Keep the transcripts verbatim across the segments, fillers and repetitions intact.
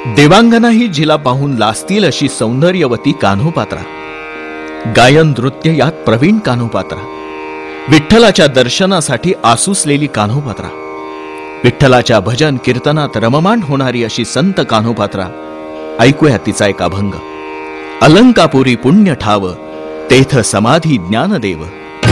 देवांगनाही जिला पाहून लाजतील अशी सौंदर्यवती कान्होपात्रा. गायन नृत्य यात प्रवीण कान्होपात्रा. विठ्ठलाच्या दर्शनासाठी आसुसलेली कान्होपात्रा. विठ्ठलाच्या भजन कीर्तनात रममाण होणारी अशी संत कान्होपात्रा. ऐकूया तिचा एक अभंग. अलंकापुरी पुण्य ठाव, तेथ समाधी ज्ञानदेव.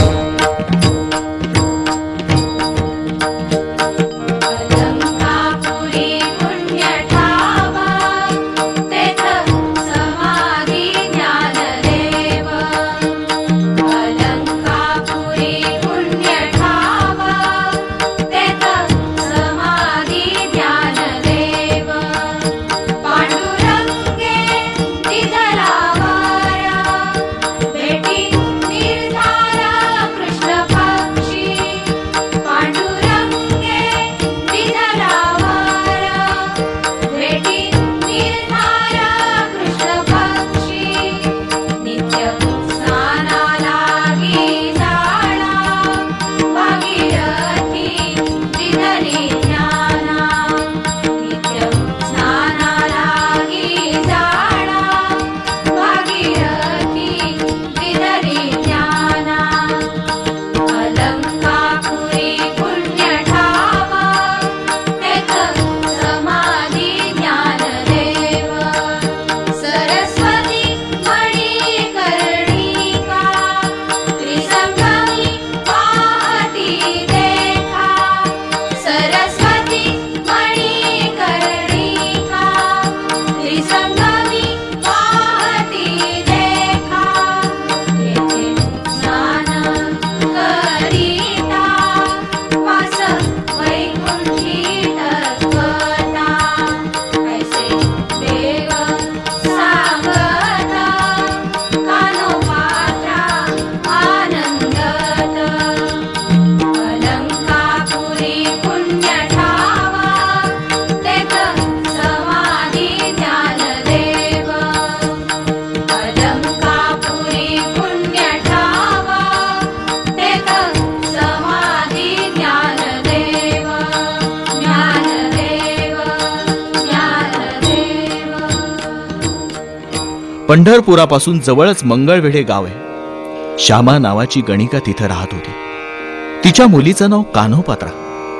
पंढरपुरापासून जवळच मंगळवेढे गाव आहे. श्यामा नावाची गणिका तिथं राहत होती. तिच्या मुलीचं नाव कान्होपात्रा.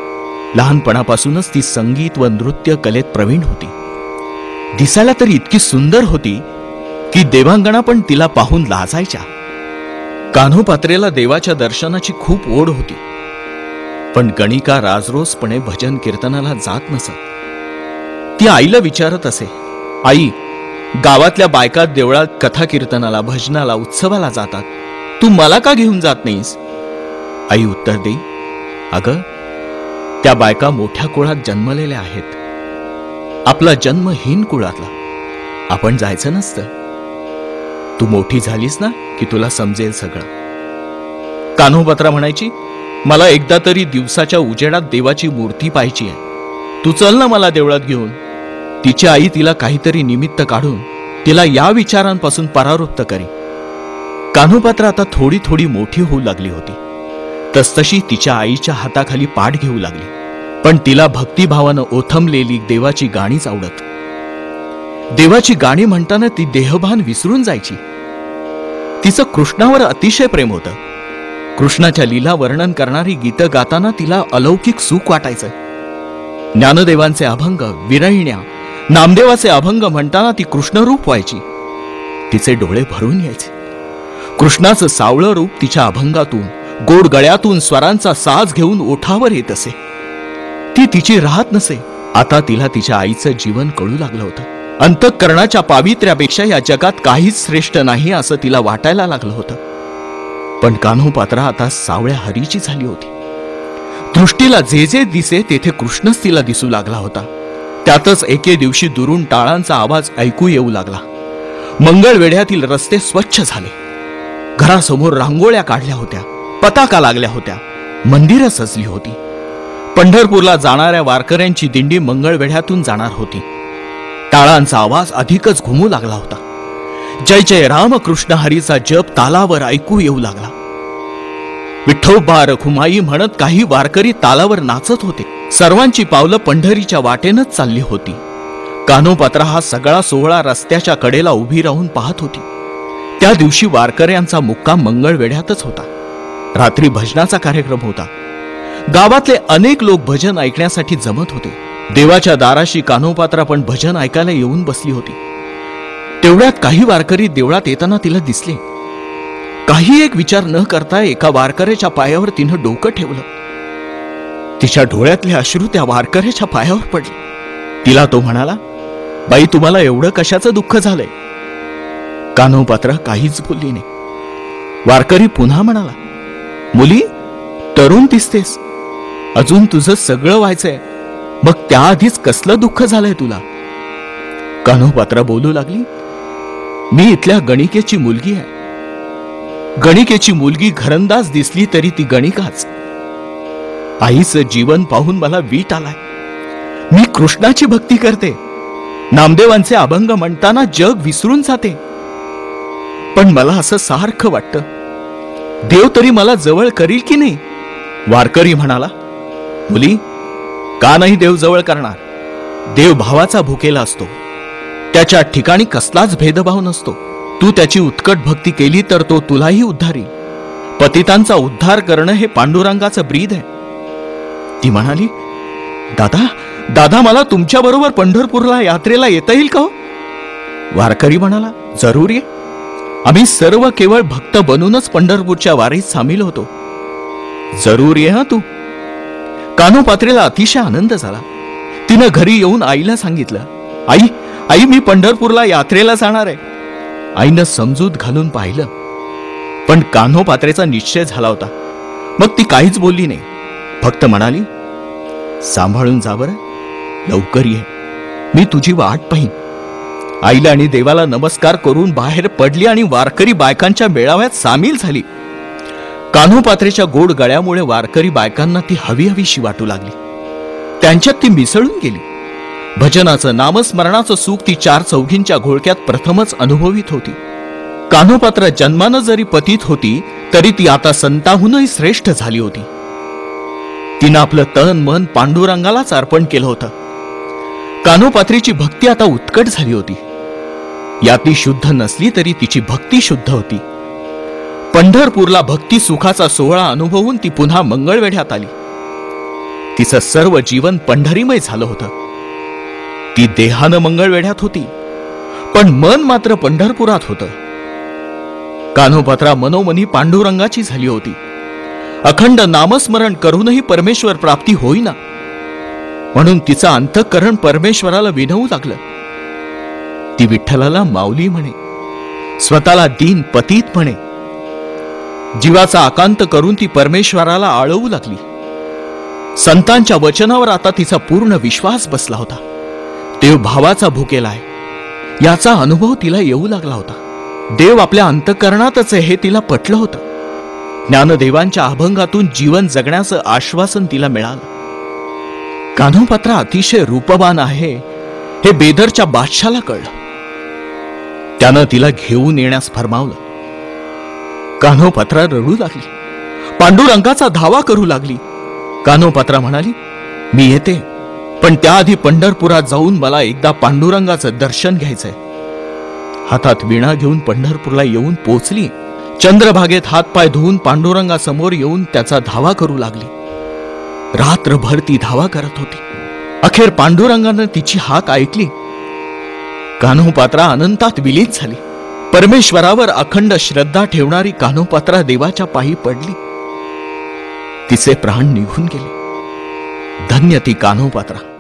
लहानपणापासूनच ती संगीत व नृत्य कलेत प्रवीण होती. दिसायला तरी इतकी सुंदर होती की देवांगना पण तिला पाहून लाजायच्या. कान्होपात्रेला देवाच्या दर्शनाची खूप ओढ होती. पण गणिका राजरोसपणे भजन कीर्तनाला जात नसत. ती आईला विचारत असे, आई, गावातल्या बायका देवळात कथा कीर्तनाला, भजनाला, उत्सवाला जातात, तू मला का घेऊन जात नाहीस? आई उत्तर देई, अगं, त्या बायका मोठ्या कुळात जन्मलेल्या आहेत. आपला जन्म हीन कुळातला. आपण जायचं नसतं. तू मोठी झालीस ना की तुला समजेल सगळं. कान्होपात्रा म्हणायची, मला एकदा तरी दिवसाच्या उजेडात देवाची मूर्ती पाहायची आहे. तू चल ना मला देवळात घेऊन. तिची आई तिला काहीतरी निमित्त काढून तिला या विचारांपासून परावृत्त करी. कान्होपात्रा आता थोडी थोडी मोठी होऊ लागली होती. तसतशी तिच्या आईच्या हाताखाली पाठ घेऊ लागली. पण तिला भक्तिभावानं ओथंबलेली देवाची गाणीच आवडत. देवाची गाणी म्हणताना ती देहभान विसरून जायची. तिचं कृष्णावर अतिशय प्रेम होतं. कृष्णाच्या लीला वर्णन करणारी गीतं गाताना तिला अलौकिक सुख वाटायचं. ज्ञानदेवांचे अभंग, विरहिण्या, नामदेवाचे अभंग म्हणताना ती कृष्णरूप व्हायची. तिचे डोळे भरून यायचे. कृष्णाचं सावळं रूप तिच्या अभंगातून, गोड गळ्यातून स्वरांचा साज घेऊन ओठावर येत असे. ती तिची राहत नसे. आता तिला तिच्या आईचं जीवन कळू लागलं होतं. अंतःकरणाच्या पावित्र्यापेक्षा या जगात काहीच श्रेष्ठ नाही असं तिला वाटायला लागलं होतं. पण कान्होपात्रा आता सावळ्या हरीची झाली होती. दृष्टीला जे जे दिसे तेथे कृष्णच तिला दिसू लागला होता. त्यातच एके दिवशी दुरून टाळांचा आवाज ऐकू येऊ लागला. मंगळवेढ्यातील रस्ते स्वच्छ झाले. घरासमोर रांगोळ्या काढल्या होत्या, पताका लागल्या होत्या, मंदिरं सजली होती. पंढरपूरला जाणाऱ्या वारकऱ्यांची दिंडी मंगळवेढ्यातून जाणार होती. टाळांचा आवाज अधिकच घुमू लागला होता. जय जय रामकृष्ण हरीचा जप तालावर ऐकू येऊ लागला. विठ्ठोबा रखुमाई म्हणत काही वारकरी तालावर नाचत होते. सर्वांची पावलं पंढरीच्या वाटेनच चालली होती. कान्होपात्रा हा सगळा सोहळा रस्त्याच्या कडेला उभी राहून पाहत होती. त्या दिवशी वारकऱ्यांचा मुक्काम मंगळवेढ्यातच होता. रात्री भजनाचा कार्यक्रम होता. गावातले अनेक लोक भजन ऐकण्यासाठी जमत होते. देवाच्या दाराशी कान्होपात्रा पण भजन ऐकायला येऊन बसली होती. तेवढ्यात काही वारकरी देवळात येताना तिला दिसले. काही एक विचार न करता एका वारकऱ्याच्या पायावर तिनं डोकं ठेवलं. तिच्या डोळ्यातले अश्रू त्या वारकऱ्याच्या पायावर पडले. तिला तो म्हणाला, बाई, तुम्हाला एवढं कशाचं दुःख झालंय? कान्होपात्रा काहीच बोलली नाही. वारकरी पुन्हा म्हणाला, मुली, तरुण दिसतेस, अजून तुझं सगळं व्हायचंय, मग त्याआधीच कसलं दुःख झालंय तुला? कान्होपात्रा बोलू लागली, मी इथल्या गणिकेची मुलगी आहे. गणिकेची मुलगी घरंदाज दिसली तरी ती गणिकाच. आईचं जीवन पाहून मला वीट आलाय. मी कृष्णाची भक्ती करते. नामदेवांचे अभंग म्हणताना जग विसरून जाते. पण मला असं सारखं वाटतं, देव तरी मला जवळ करील की नाही? वारकरी म्हणाला, मुली, का नाही देव जवळ करणार? देव भावाचा भुकेला असतो. त्याच्या ठिकाणी कसलाच भेदभाव नसतो. तू त्याची उत्कट भक्ती केली तर तो तुलाही उद्धारी. पतितांचा उद्धार करणं हे पांडुरंगाचं ब्रीद आहे. ती म्हणाली, दादा दादा मला तुमच्या बरोबर पंढरपूरला यात्रेला येता येईल का? वारकरी म्हणाला, जरूर ये. आम्ही सर्व केवळ भक्त बनूनच पंढरपूरच्या वारीत सामील होतो. जरूर ये हा तू. कान्होपात्रेला अतिशय आनंद झाला. तिनं घरी येऊन आईला सांगितलं, आई आई मी पंढरपूरला यात्रेला जाणार आहे. आईनं समजूत घालून पाहिलं, पण कान्होपात्रेचा निश्चय झाला होता. मग ती काहीच बोलली नाही. फक्त म्हणाली, सांभाळून जा बरं, लवकर ये, मी तुझी वाट पाहीन. आईला आणि देवाला नमस्कार करून बाहेर पडली आणि वारकरी बायकांच्या मेळाव्यात सामील झाली. कान्होपात्रेच्या गोड गळ्यामुळे वारकरी बायकांना ती हवी हवीशी वाटू लागली. त्यांच्यात ती मिसळून गेली. भजनाचं, नामस्मरणाचं सुख ती चार चौघींच्या घोळक्यात प्रथमच अनुभवित होती. कान्होपात्रा जन्मानं जरी पतित होती तरी ती आता संताहूनही श्रेष्ठ झाली होती. तिनं आपलं तन मन पांडुरंगालाच अर्पण केलं होतं. कान्होपात्रेची भक्ती आता उत्कट झाली होती. या ती शुद्ध नसली तरी तिची भक्ती शुद्ध होती. पंढरपूरला भक्ती सुखाचा सोहळा अनुभवून ती पुन्हा मंगळवेढ्यात आली. तिचं सर्व जीवन पंढरीमय झालं होतं. ती देहानं मंगळवेढ्यात होती, पण मन मात्र पंढरपुरात होतं. कान्होपात्रा मनोमनी पांडुरंगाची झाली होती. अखंड नामस्मरण करूनही परमेश्वर प्राप्ती होईना, म्हणून तिचं अंतःकरण परमेश्वराला विनवू लागलं. ती विठ्ठलाला माऊली म्हणे, स्वतःला दीन पतित म्हणे. जीवाचा आकांत करून ती परमेश्वराला आळवू लागली. संतांच्या वचनावर आता तिचा पूर्ण विश्वास बसला होता. देव भावाचा भुकेला आहे याचा अनुभव तिला येऊ लागला होता. देव आपल्या अंतःकरणातच आहे हे तिला पटलं होतं. ज्ञानदेवांच्या अभंगातून जीवन जगण्याचं आश्वासन तिला मिळालं. कान्होपात्रा अतिशय रूपवान आहे हे बेदरच्या बादशाला कळलं. त्यानं तिला घेऊन येण्यास फरमावलं. कान्होपात्रा रडू लागली. पांडुरंगाचा धावा करू लागली. कान्होपात्रा म्हणाली, मी येते, पण त्याआधी पंढरपुरात जाऊन मला एकदा पांडुरंगाचं दर्शन घ्यायचंय. हातात वीणा घेऊन पंढरपूरला येऊन पोचली. चंद्रभागेत हातपाय धुवून पांडुरंगासमोर येऊन त्याचा धावा करू लागली. रात्रभर ती धावा करत होती. अखेर पांडुरंगानं तिची हाक ऐकली. कान्होपात्रा अनंतात विलीन झाली. परमेश्वरावर अखंड श्रद्धा ठेवणारी कान्होपात्रा देवाच्या पायी पडली. तिचे प्राण निघून गेले. धन्य ती कान्होपात्रा.